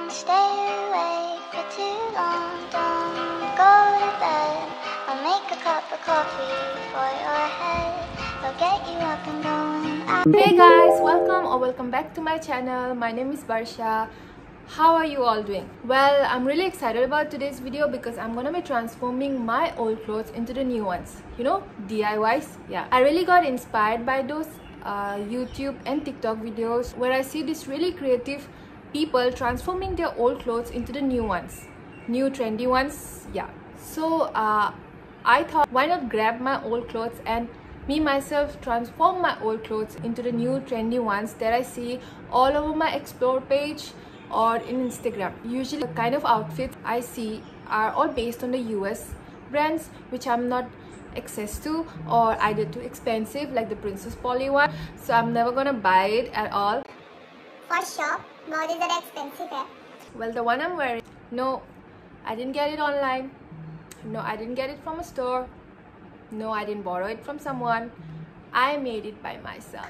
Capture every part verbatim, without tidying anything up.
Stay awake for too long, don't go to bed. I'll make a cup of coffee for your head. I'll get you up and going. Hey guys, welcome or welcome back to my channel. My name is Barsha. How are you all doing? Well, I'm really excited about today's video because I'm gonna be transforming my old clothes into the new ones. You know, D I Ys. Yeah, I really got inspired by those uh, YouTube and TikTok videos where I see these really creative people transforming their old clothes into the new ones, new trendy ones. Yeah, so uh, I thought, why not grab my old clothes and me myself transform my old clothes into the new trendy ones that I see all over my explore page or in Instagram. Usually the kind of outfits I see are all based on the U S brands, which I'm not access to, or either too expensive like the Princess Polly one, so I'm never gonna buy it at all. For sure, God is that expensive, eh? Well, the one I'm wearing, no, I didn't get it online. No, I didn't get it from a store. No, I didn't borrow it from someone. I made it by myself.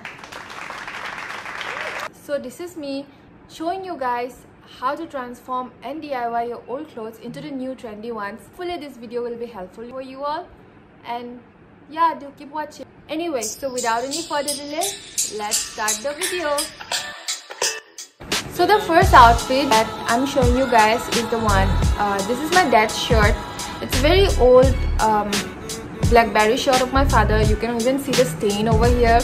So this is me showing you guys how to transform and D I Y your old clothes into the new trendy ones. Hopefully this video will be helpful for you all, and yeah, do keep watching. Anyway, so without any further delay, let's start the video. So the first outfit that I'm showing you guys is the one, uh, this is my dad's shirt. It's a very old um, Blackberry shirt of my father. You can even see the stain over here.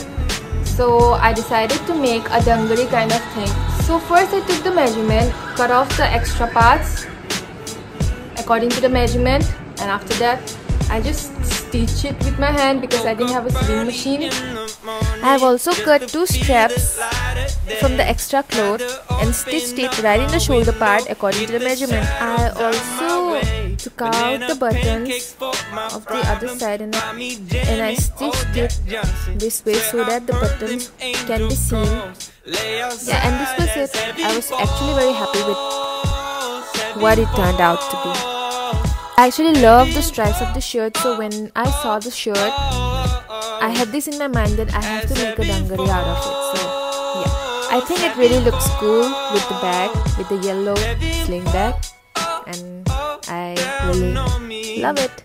So I decided to make a dungaree kind of thing. So first I took the measurement, cut off the extra parts according to the measurement, and after that I just stitched it with my hand because I didn't have a sewing machine. I have also cut two straps from the extra cloth and stitched it right in the shoulder part according to the measurement. I also took out the buttons of the other side and I, and I stitched it this way so that the buttons can be seen. Yeah, and this was it. I was actually very happy with what it turned out to be. I actually love the stripes of the shirt, so when I saw the shirt, I had this in my mind that I have to make a dungaree out of it. So yeah, I think it really looks cool with the bag, with the yellow sling bag, and I really love it.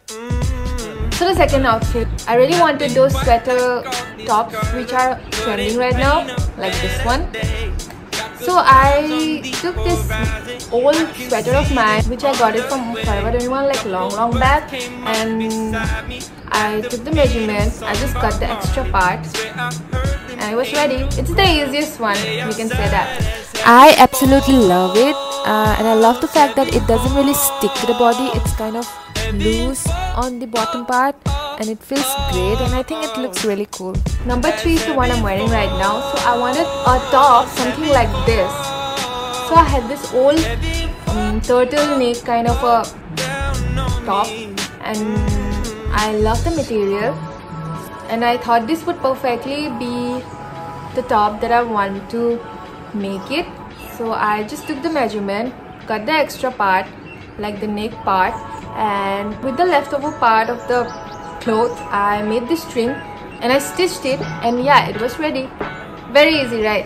So the second outfit, I really wanted those sweater tops which are trending right now, like this one. So I took this old sweater of mine, which I got it from Forever twenty-one like long long back, and I took the measurements. I just cut the extra part and it was ready. It's the easiest one, you can say that. I absolutely love it, uh, and I love the fact that it doesn't really stick to the body. It's kind of loose on the bottom part and it feels great, and I think it looks really cool. Number three is the one I'm wearing right now. So I wanted a top, something like this. So I had this old um, turtleneck kind of a top, and I love the material, and I thought this would perfectly be the top that I want to make it. So I just took the measurement, cut the extra part like the neck part, and with the leftover part of the cloth I made this string and I stitched it, and yeah, it was ready. Very easy, right?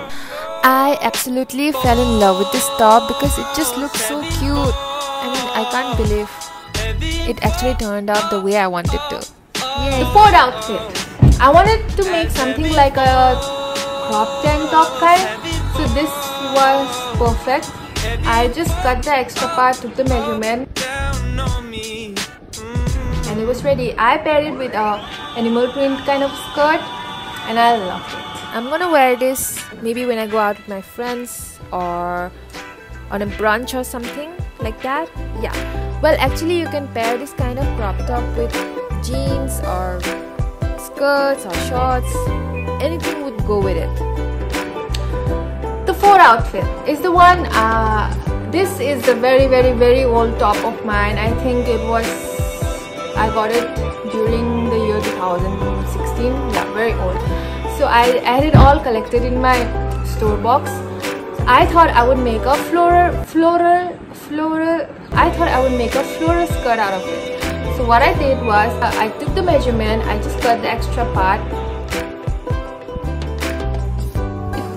I absolutely fell in love with this top because it just looks so cute. I mean, I can't believe it actually turned out the way I wanted to. Yay. The fourth outfit, I wanted to make something like a crop tank top kind, so this was perfect. I just cut the extra part, took the measurement, and it was ready. I paired it with a animal print kind of skirt and I loved it. I'm gonna wear this maybe when I go out with my friends or on a brunch or something like that. Yeah, well, actually you can pair this kind of crop top with jeans or skirts or shorts. Anything would go with it. The fourth outfit is the one, uh, this is a very very very old top of mine. I think it was, I got it during the year two thousand sixteen. Yeah, very old. So I had it all collected in my store box. So I thought I would make a floral, floral, floral. I thought I would make a floral skirt out of it. So what I did was, uh, I took the measurement. I just cut the extra part,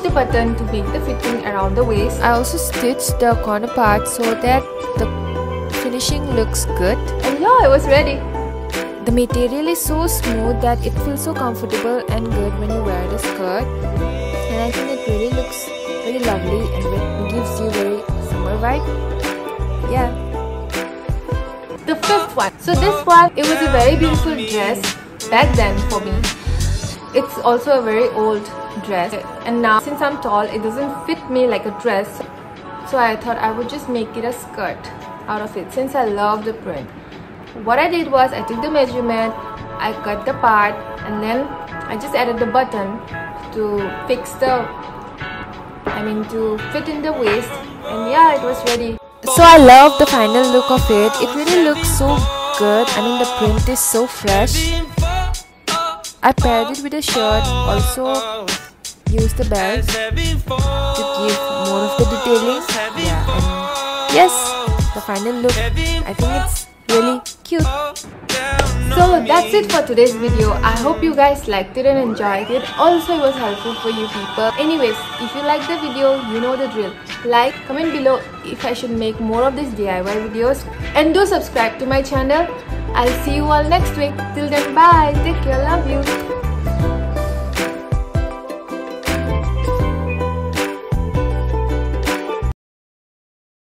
the button to make the fitting around the waist. I also stitched the corner part so that the finishing looks good. And yeah, it was ready. The material is so smooth that it feels so comfortable and good when you wear the skirt. And I think it really looks very lovely and it gives you very summer vibe. Yeah. The fifth one. So this one, it was a very beautiful dress back then for me. It's also a very old dress, and now since I'm tall, it doesn't fit me like a dress. So I thought I would just make it a skirt out of it since I love the print. What I did was I took the measurement, I cut the part, and then I just added the button to fix the, I mean to fit in the waist, and yeah, it was ready. So I love the final look of it. It really looks so good. I mean the print is so fresh. I paired it with a shirt, also used the belt to give more of the detailing. Yeah, and yes, the final look, I think it's really cute. So that's it for today's video. I hope you guys liked it and enjoyed it. Also, it was helpful for you people. Anyways, if you like the video, you know the drill. Like, comment below if I should make more of these D I Y videos. And do subscribe to my channel. I'll see you all next week. Till then, bye. Take care. Love you.